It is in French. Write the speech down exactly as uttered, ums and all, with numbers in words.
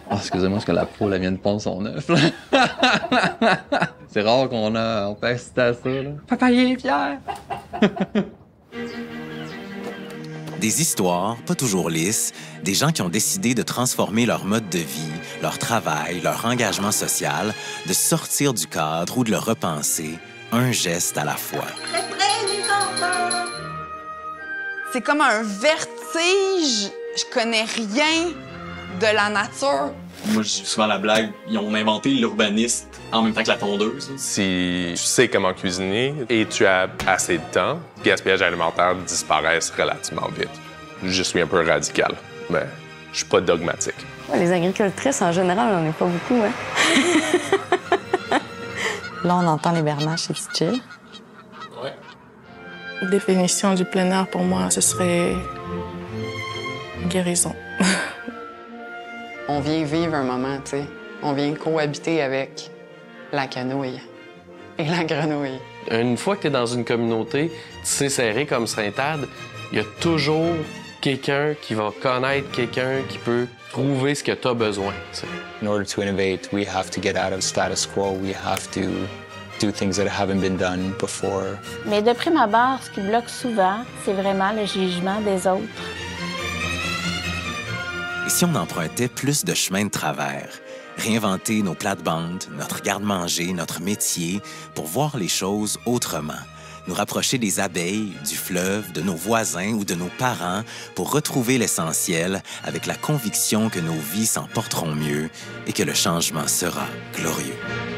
Oh, excusez-moi, est-ce que la poule, elle vient de pondre son œuf, là? C'est rare qu'on a, on peut assister à ça, là. Papa, il est fier! Des histoires, pas toujours lisses, des gens qui ont décidé de transformer leur mode de vie, leur travail, leur engagement social, de sortir du cadre ou de le repenser, un geste à la fois. C'est comme un vertige. Je connais rien de la nature. Moi, j'ai souvent la blague, ils ont inventé l'urbaniste en même temps que la tondeuse. Si tu sais comment cuisiner et tu as assez de temps, le gaspillage alimentaire disparaisse relativement vite. Je suis un peu radical, mais je suis pas dogmatique. Ouais, les agricultrices, en général, on n'en est pas beaucoup, hein? Là, on entend les bernaches, c'est chill. Ouais. La définition du plein air, pour moi, ce serait guérison. On vient vivre un moment, tu sais. On vient cohabiter avec la canouille et la grenouille. Une fois que tu es dans une communauté tissée serrée comme Sainte-Ade, il y a toujours quelqu'un qui va connaître quelqu'un qui peut trouver ce que tu as besoin. T'sais. In order to innovate, we have to get out of status quo. We have to do things that haven't been done before. Mais de prime abord, ce qui bloque souvent, c'est vraiment le jugement des autres. Et si on empruntait plus de chemins de travers, réinventer nos plates-bandes, notre garde-manger, notre métier, pour voir les choses autrement, nous rapprocher des abeilles, du fleuve, de nos voisins ou de nos parents pour retrouver l'essentiel avec la conviction que nos vies s'en porteront mieux et que le changement sera glorieux.